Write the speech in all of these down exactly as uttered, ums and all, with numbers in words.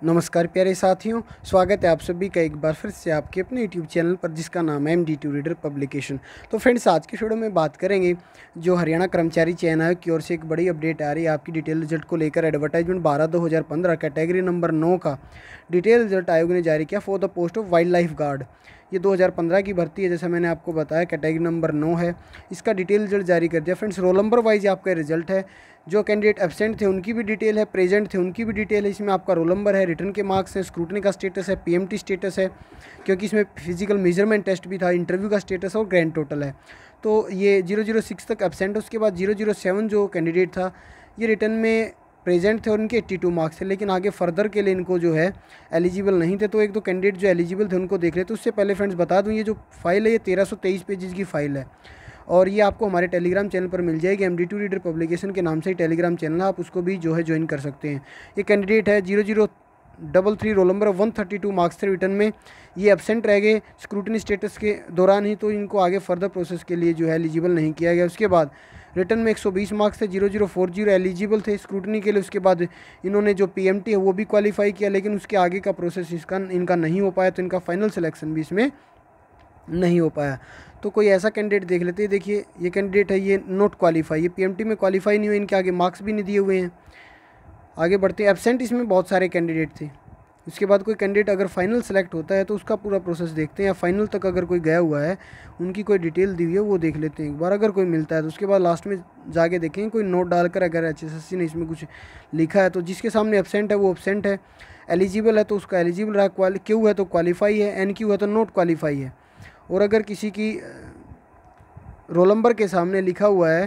नमस्कार प्यारे साथियों, स्वागत है आप सभी का एक बार फिर से आपके अपने यूट्यूब चैनल पर जिसका नाम है M D two reader publication. तो फ्रेंड्स, आज की वीडियो में बात करेंगे जो हरियाणा कर्मचारी चयन आयोग की ओर से एक बड़ी अपडेट आ रही है आपकी डिटेल रिजल्ट को लेकर। एडवर्टाइजमेंट बारह दो हज़ार पंद्रह कैटेगरी नंबर नौ का डिटेल रिजल्ट आयोग ने जारी किया for the post of wildlife guard. ये दो हज़ार पंद्रह की भर्ती है, जैसा मैंने आपको बताया, कैटेगरी नंबर नौ है। इसका डिटेल रिजल्ट जारी कर दिया। फ्रेंड्स, रोल नंबर वाइज आपका रिजल्ट है। जो कैंडिडेट एब्सेंट थे उनकी भी डिटेल है, प्रेजेंट थे उनकी भी डिटेल है। इसमें आपका रोल नंबर है, रिटर्न के मार्क्स हैं, स्क्रूटनी का स्टेटस है, पीएमटी स्टेटस है, क्योंकि इसमें फिजिकल मेजरमेंट टेस्ट भी था, इंटरव्यू का स्टेटस और ग्रैंड टोटल है। तो ये जीरो जीरो सिक्स तक एब्सेंट है। उसके बाद जीरो जीरो सेवन जो कैंडिडेट था ये रिटर्न में प्रेजेंट थे और उनके एट्टी टू मार्क्स थे, लेकिन आगे फर्दर के लिए इनको जो है एलिजिबल नहीं थे। तो एक दो कैंडिडेट जो एलिजिबल थे उनको देख लेते। उससे पहले फ्रेंड्स बता दूं, ये जो फाइल है ये तेरह सौ तेईस पेजेस की फाइल है और ये आपको हमारे टेलीग्राम चैनल पर मिल जाएगी। M D two reader publication के नाम से ही टेलीग्राम चैनल है, आप उसको भी जो है ज्वाइन कर सकते हैं। ये कैंडिडेट है zero zero double three roll number one thirty two marks थे रिटर्न में। ये एब्सेंट रह गए स्क्रूटनी स्टेटस के दौरान ही, तो इनको आगे फर्दर प्रोसेस के लिए जो है एलिजिबल नहीं किया गया। उसके बाद रिटर्न में एक सौ बीस मार्क्स थे, zero zero four zero eligible थे स्क्रूटनी के लिए। उसके बाद इन्होंने जो पीएमटी है वो भी क्वालिफाई किया, लेकिन उसके आगे का प्रोसेस इसका इनका नहीं हो पाया, तो इनका फाइनल सिलेक्शन भी इसमें नहीं हो पाया। तो कोई ऐसा कैंडिडेट देख लेते हैं। देखिए, ये कैंडिडेट है, ये नॉट क्वालिफाई, ये पीएमटी में क्वालिफाई नहीं हुए, इनके आगे मार्क्स भी नहीं दिए हुए हैं। आगे बढ़ते हैं। एब्सेंट इसमें बहुत सारे कैंडिडेट थे। उसके बाद कोई कैंडिडेट अगर फाइनल सेलेक्ट होता है तो उसका पूरा प्रोसेस देखते हैं, या फाइनल तक अगर कोई गया हुआ है उनकी कोई डिटेल दी हुई है वो देख लेते हैं एक बार। अगर कोई मिलता है तो उसके बाद लास्ट में जाके देखेंगे कोई नोट डालकर, अगर एच एस एस सी ने इसमें कुछ लिखा है तो जिसके सामने एब्सेंट है वो एब्सेंट है, एलिजिबल है तो उसका एलिजिबल रहा, क्वाली क्यू है तो क्वालिफाई है, एन क्यू है तो नॉट क्वालिफाई है। और अगर किसी की रोल नंबर के सामने लिखा हुआ है,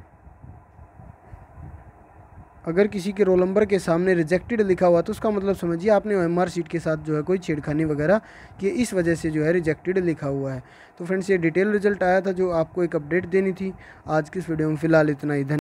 अगर किसी के रोल नंबर के सामने रिजेक्टेड लिखा हुआ तो उसका मतलब समझिए आपने एमआर सीट के साथ जो है कोई छेड़खानी वगैरह की, इस वजह से जो है रिजेक्टेड लिखा हुआ है। तो फ्रेंड्स, ये डिटेल रिजल्ट आया था जो आपको एक अपडेट देनी थी आज की इस वीडियो में। फिलहाल इतना ही। धन्यवाद।